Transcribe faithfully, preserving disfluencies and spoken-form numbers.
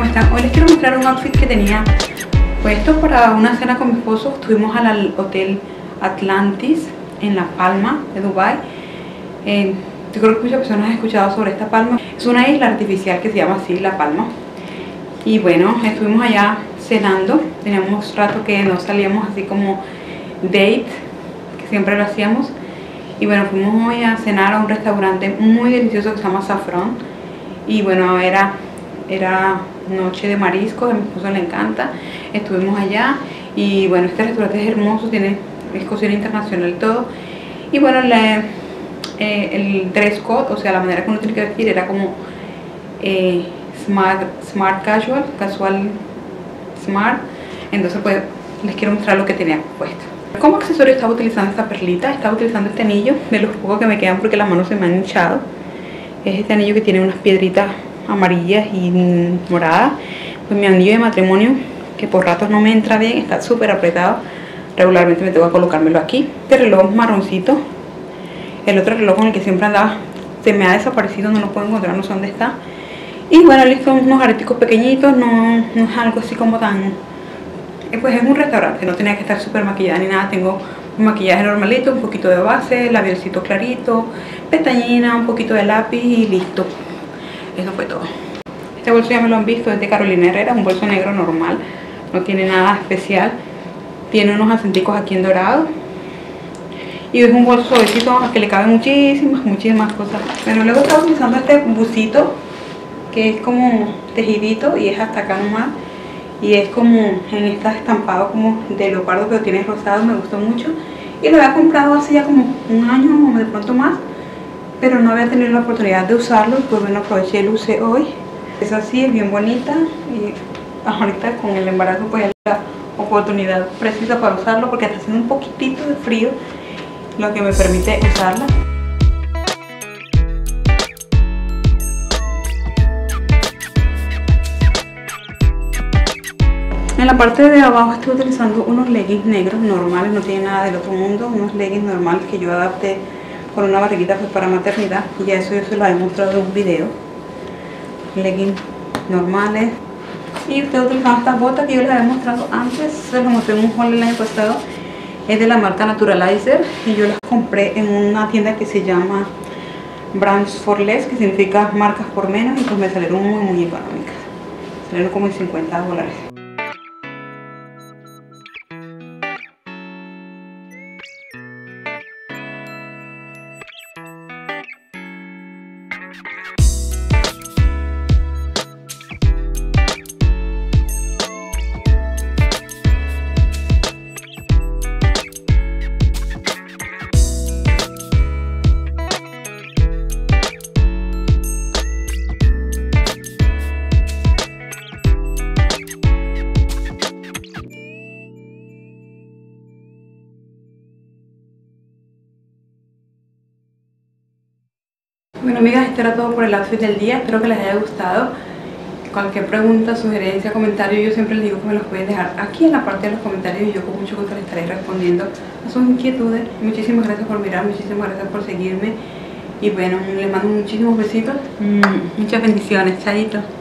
¿cómo están? Hoy les quiero mostrar un outfit que tenía puesto para una cena con mi esposo. Estuvimos al hotel Atlantis en La Palma de Dubai. eh, Yo creo que muchas personas han escuchado sobre esta palma. Es una isla artificial que se llama así, La Palma. Y bueno, estuvimos allá cenando. Teníamos rato que no salíamos así como date, que siempre lo hacíamos. Y bueno, fuimos hoy a cenar a un restaurante muy delicioso que se llama Saffron. Y bueno, era, era noche de mariscos, a mi esposo le encanta. Estuvimos allá y bueno, este restaurante es hermoso, tiene, es cocina internacional y todo. Y bueno, le, eh, el dress code, o sea, la manera que uno tiene que vestir era como eh, smart, smart casual, casual smart. Entonces pues les quiero mostrar lo que tenía puesto. Como accesorio estaba utilizando esta perlita, estaba utilizando este anillo, de los pocos que me quedan porque las manos se me han hinchado. Es este anillo que tiene unas piedritas amarillas y moradas. Pues mi anillo de matrimonio, que por ratos no me entra bien, está súper apretado. Regularmente me tengo que colocármelo aquí. Este reloj marroncito. El otro reloj con el que siempre andaba se me ha desaparecido, no lo puedo encontrar, no sé dónde está. Y bueno, listo, unos areticos pequeñitos, no, no es algo así como tan... Pues es un restaurante, no tenía que estar súper maquillada ni nada. Tengo un maquillaje normalito, un poquito de base, labialcito clarito, pestañina, un poquito de lápiz y listo. Eso fue todo. Este bolso ya me lo han visto, es de Carolina Herrera, un bolso negro normal, no tiene nada especial. Tiene unos acenticos aquí en dorado. Y es un bolso suavecito que le caben muchísimas, muchísimas cosas. Bueno, luego estaba utilizando este busito que es como tejidito y es hasta acá nomás. Y es como en este estampado como de leopardo, pero tiene rosado, me gustó mucho. Y lo había comprado hace ya como un año o de pronto más, pero no había tenido la oportunidad de usarlo. Y pues bueno, aproveché y lo usé hoy. Es así, es bien bonita. Y ahorita con el embarazo pues es la oportunidad precisa para usarlo, porque está haciendo un poquitito de frío, lo que me permite usarla. En la parte de abajo estoy utilizando unos leggings negros normales, no tiene nada del otro mundo, unos leggings normales que yo adapté con una barriguita pues para maternidad, y ya eso yo se lo he mostrado en un video. Leggings normales. Y estoy utilizando estas botas que yo les había mostrado antes, se las mostré en un haul el año pasado. Es de la marca Naturalizer y yo las compré en una tienda que se llama Brands for Less, que significa marcas por menos, y pues me salieron muy muy económicas. Salieron como en cincuenta dólares. Bueno amigas, esto era todo por el outfit del día, espero que les haya gustado. Cualquier pregunta, sugerencia, comentario, yo siempre les digo que me los pueden dejar aquí en la parte de los comentarios y yo con mucho gusto les estaré respondiendo a sus inquietudes. Muchísimas gracias por mirar, muchísimas gracias por seguirme y bueno, les mando muchísimos besitos, muchas bendiciones, chaito.